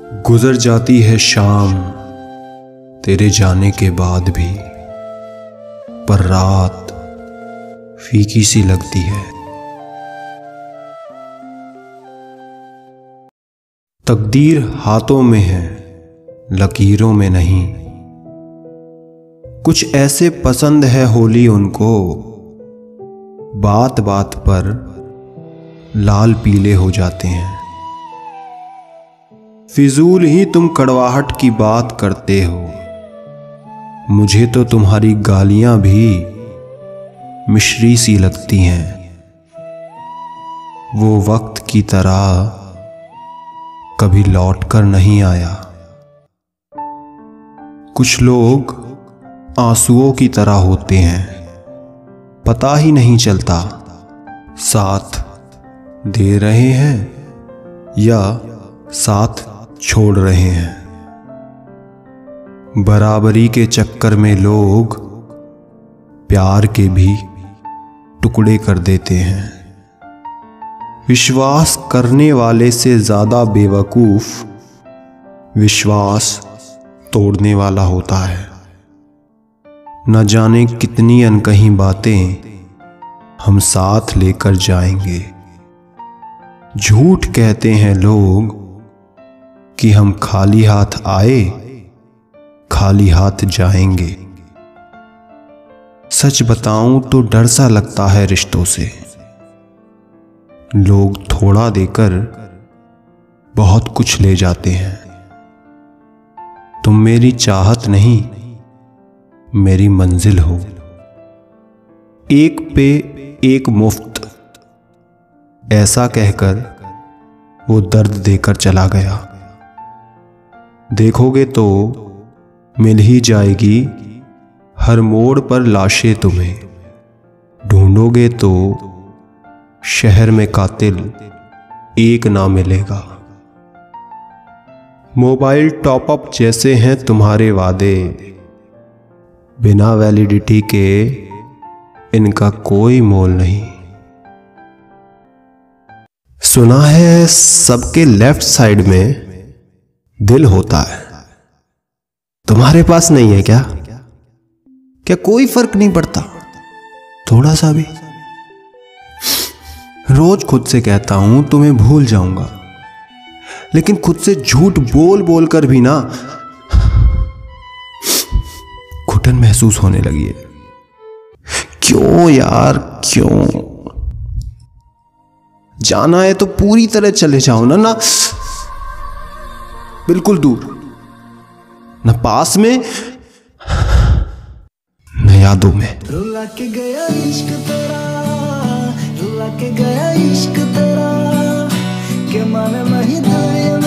गुजर जाती है शाम तेरे जाने के बाद भी, पर रात फीकी सी लगती है। तकदीर हाथों में है, लकीरों में नहीं। कुछ ऐसे पसंद है होली उनको, बात बात पर लाल पीले हो जाते हैं। फिजूल ही तुम कड़वाहट की बात करते हो, मुझे तो तुम्हारी गालियां भी मिश्री सी लगती हैं। वो वक्त की तरह कभी लौट कर नहीं आया। कुछ लोग आंसुओं की तरह होते हैं, पता ही नहीं चलता साथ दे रहे हैं या साथ छोड़ रहे हैं। बराबरी के चक्कर में लोग प्यार के भी टुकड़े कर देते हैं। विश्वास करने वाले से ज्यादा बेवकूफ विश्वास तोड़ने वाला होता है। न जाने कितनी अनकही बातें हम साथ लेकर जाएंगे। झूठ कहते हैं लोग कि हम खाली हाथ आए खाली हाथ जाएंगे। सच बताऊं तो डर सा लगता है रिश्तों से। लोग थोड़ा देकर बहुत कुछ ले जाते हैं। तुम मेरी चाहत नहीं, मेरी मंजिल हो। एक पे एक मुफ्त, ऐसा कहकर वो दर्द देकर चला गया। देखोगे तो मिल ही जाएगी हर मोड़ पर लाशें तुम्हें। ढूंढोगे तो शहर में कातिल एक ना मिलेगा। मोबाइल टॉपअप जैसे हैं तुम्हारे वादे, बिना वैलिडिटी के इनका कोई मोल नहीं। सुना है सबके लेफ्ट साइड में दिल होता है, तुम्हारे पास नहीं है क्या? क्या कोई फर्क नहीं पड़ता थोड़ा सा भी? रोज खुद से कहता हूं तुम्हें भूल जाऊंगा, लेकिन खुद से झूठ बोल बोल कर भी ना घुटन महसूस होने लगी है। क्यों यार क्यों? जाना है तो पूरी तरह चले जाओ ना बिल्कुल दूर, न पास में न यादों में। रुला के गया इश्क तेरा, रुला के गया इश्क तेरा, के माने नहीं था